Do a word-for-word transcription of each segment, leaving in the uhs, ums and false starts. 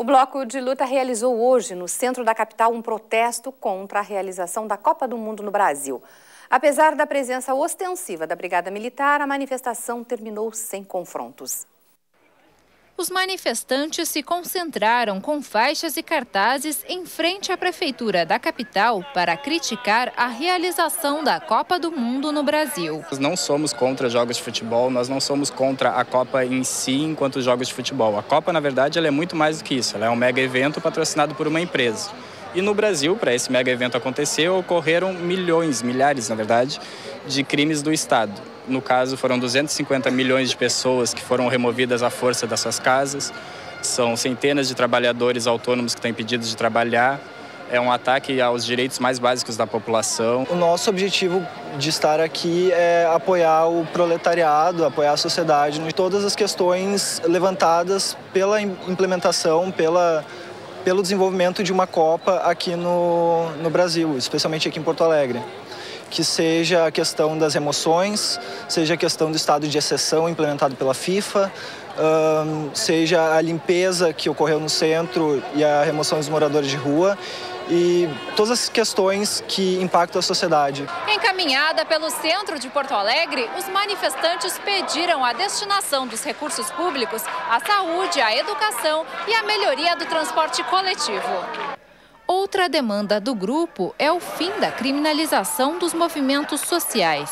O Bloco de Luta realizou hoje, no centro da capital, um protesto contra a realização da Copa do Mundo no Brasil. Apesar da presença ostensiva da Brigada Militar, a manifestação terminou sem confrontos. Os manifestantes se concentraram com faixas e cartazes em frente à prefeitura da capital para criticar a realização da Copa do Mundo no Brasil. Nós não somos contra jogos de futebol, nós não somos contra a Copa em si enquanto jogos de futebol. A Copa, na verdade, ela é muito mais do que isso. Ela é um mega evento patrocinado por uma empresa. E no Brasil, para esse mega evento acontecer, ocorreram milhões, milhares, na verdade, de crimes do Estado. No caso, foram duzentos e cinquenta milhões de pessoas que foram removidas à força das suas casas. São centenas de trabalhadores autônomos que estão impedidos de trabalhar. É um ataque aos direitos mais básicos da população. O nosso objetivo de estar aqui é apoiar o proletariado, apoiar a sociedade em todas as questões levantadas pela implementação, pela, pelo desenvolvimento de uma Copa aqui no, no Brasil, especialmente aqui em Porto Alegre. Que seja a questão das remoções, seja a questão do estado de exceção implementado pela FIFA, um, seja a limpeza que ocorreu no centro e a remoção dos moradores de rua e todas as questões que impactam a sociedade. Encaminhada pelo centro de Porto Alegre, os manifestantes pediram a destinação dos recursos públicos à saúde, à educação e à melhoria do transporte coletivo. Outra demanda do grupo é o fim da criminalização dos movimentos sociais.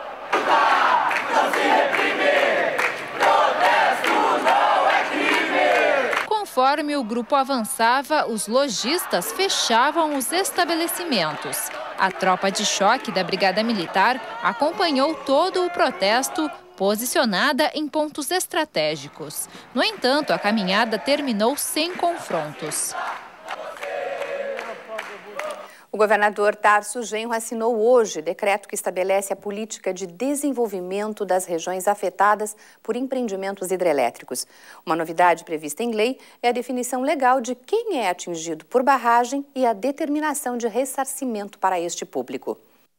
Conforme o grupo avançava, os lojistas fechavam os estabelecimentos. A tropa de choque da Brigada Militar acompanhou todo o protesto, posicionada em pontos estratégicos. No entanto, a caminhada terminou sem confrontos. O governador Tarso Genro assinou hoje decreto que estabelece a política de desenvolvimento das regiões afetadas por empreendimentos hidrelétricos. Uma novidade prevista em lei é a definição legal de quem é atingido por barragem e a determinação de ressarcimento para este público.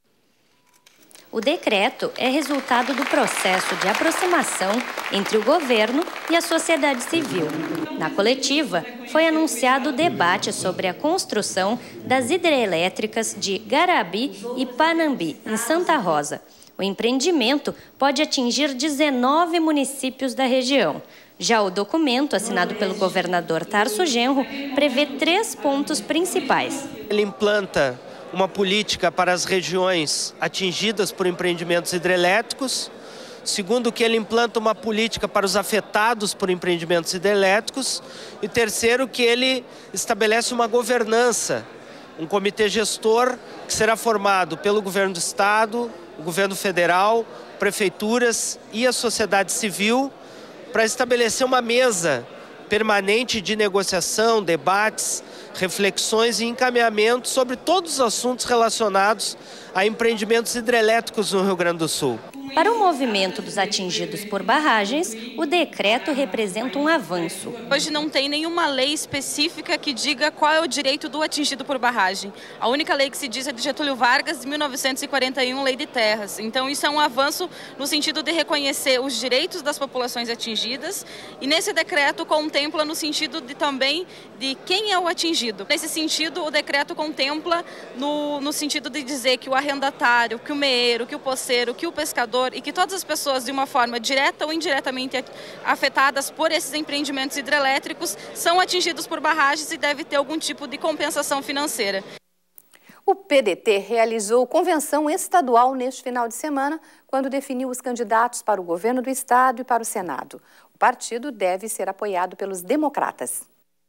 O decreto é resultado do processo de aproximação entre o governo e a sociedade civil. Na coletiva, foi anunciado o debate sobre a construção das hidrelétricas de Garabi e Panambi, em Santa Rosa. O empreendimento pode atingir dezenove municípios da região. Já o documento, assinado pelo governador Tarso Genro, prevê três pontos principais. Ele implanta uma política para as regiões atingidas por empreendimentos hidrelétricos. Segundo, que ele implanta uma política para os afetados por empreendimentos hidrelétricos. E terceiro, que ele estabelece uma governança, um comitê gestor que será formado pelo governo do estado, o governo federal, prefeituras e a sociedade civil para estabelecer uma mesa permanente de negociação, debates, reflexões e encaminhamentos sobre todos os assuntos relacionados a empreendimentos hidrelétricos no Rio Grande do Sul. Para o movimento dos atingidos por barragens, o decreto representa um avanço. Hoje não tem nenhuma lei específica que diga qual é o direito do atingido por barragem. A única lei que se diz é de Getúlio Vargas, de mil novecentos e quarenta e um, Lei de Terras. Então isso é um avanço no sentido de reconhecer os direitos das populações atingidas e nesse decreto contempla no sentido de também de quem é o atingido. Nesse sentido, o decreto contempla no, no sentido de dizer que o arrendatário, que o meeiro, que o poceiro, que o pescador e que todas as pessoas, de uma forma direta ou indiretamente afetadas por esses empreendimentos hidrelétricos, são atingidos por barragens e deve ter algum tipo de compensação financeira. O P D T realizou convenção estadual neste final de semana, quando definiu os candidatos para o governo do estado e para o Senado. O partido deve ser apoiado pelos democratas.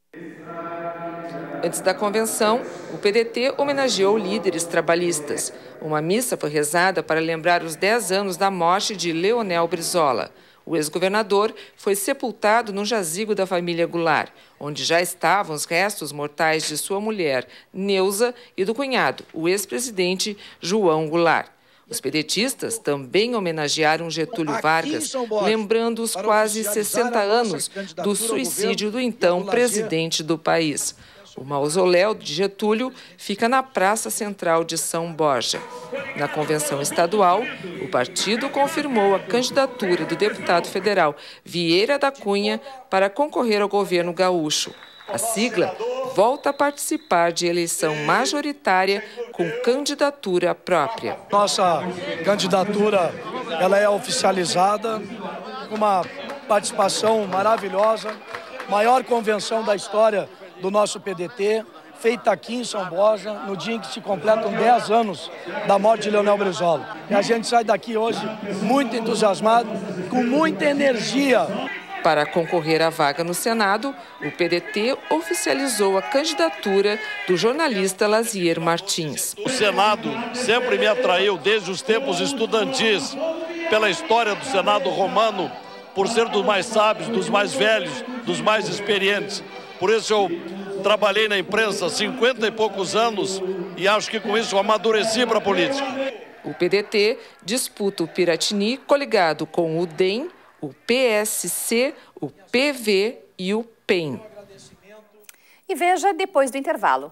Antes da convenção, o P D T homenageou líderes trabalhistas. Uma missa foi rezada para lembrar os dez anos da morte de Leonel Brizola. O ex-governador foi sepultado no jazigo da família Goulart, onde já estavam os restos mortais de sua mulher, Neuza, e do cunhado, o ex-presidente João Goulart. Os pedetistas também homenagearam Getúlio Vargas, lembrando os quase sessenta anos do suicídio do então presidente do país. O mausoléu de Getúlio fica na Praça Central de São Borja. Na convenção estadual, o partido confirmou a candidatura do deputado federal Vieira da Cunha para concorrer ao governo gaúcho. A sigla volta a participar de eleição majoritária com candidatura própria. Nossa candidatura ela é oficializada com uma participação maravilhosa, maior convenção da história do nosso P D T, feita aqui em São Borja, no dia em que se completam dez anos da morte de Leonel Brizola. E a gente sai daqui hoje muito entusiasmado, com muita energia. Para concorrer à vaga no Senado, o P D T oficializou a candidatura do jornalista Lazier Martins. O Senado sempre me atraiu desde os tempos estudantis, pela história do Senado romano, por ser dos mais sábios, dos mais velhos, dos mais experientes. Por isso eu trabalhei na imprensa há cinquenta e poucos anos e acho que com isso eu amadureci para a política. O P D T disputa o Piratini coligado com o D E M, o P S C, o P V e o P E M. E veja depois do intervalo.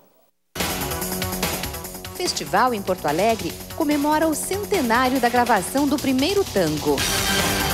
O festival em Porto Alegre comemora o centenário da gravação do primeiro tango.